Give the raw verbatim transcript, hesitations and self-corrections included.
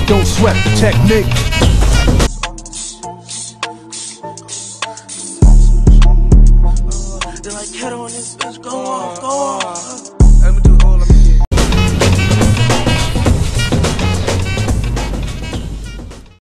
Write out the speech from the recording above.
don't sweat the technique. They like cat on this bitch, go off, go off.